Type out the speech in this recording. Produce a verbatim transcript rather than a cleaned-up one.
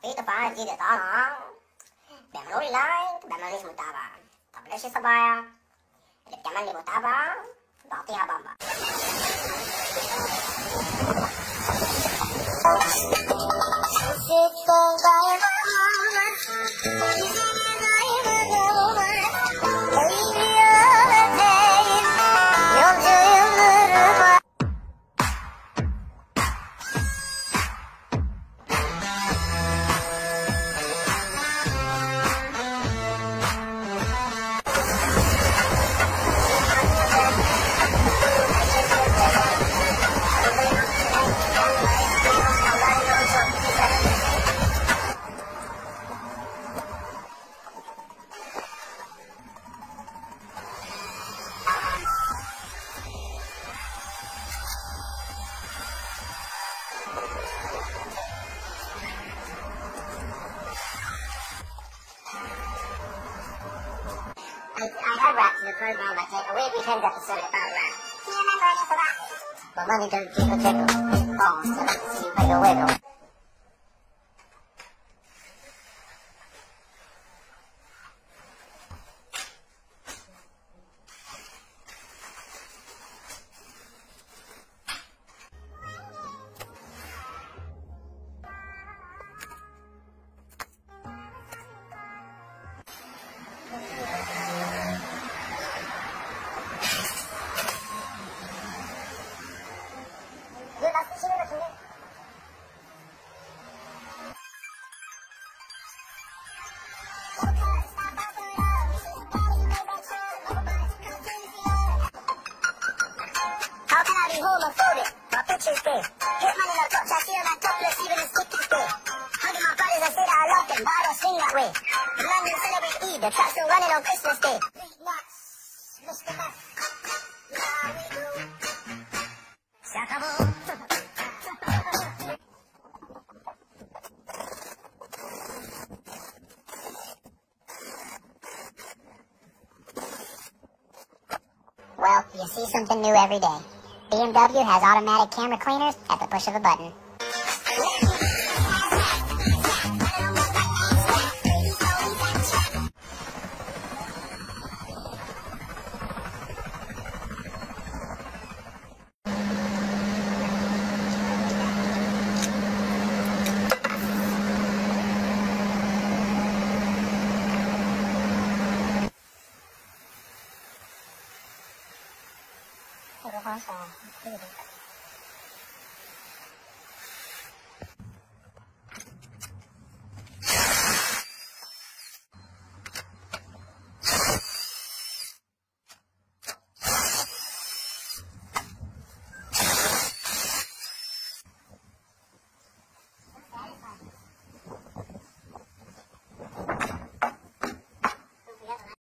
Dito pa, dito ta. Bem nori lai, bem nori mutaba. Tableshi sabaya. Lepkaman ni mutaba. Dati habamba. I, I had rap in the program, but take a weird weekend episode about rap. Do you remember any of the rap? But money don't tickle tickle. Oh, so that's you wiggle wiggle. How can I be homophobic? My picture's big. Hit money like touch, I feel like topless even if stick is big. Hugging my brothers, I say that I love them, but I don't swing that way. In London, celebrate Eid, the trap's still running on Christmas Day. Nuts, Mister Meth. Yeah, we do. S'acabó. Well, you see something new every day. B M W has automatic camera cleaners at the push of a button. Terus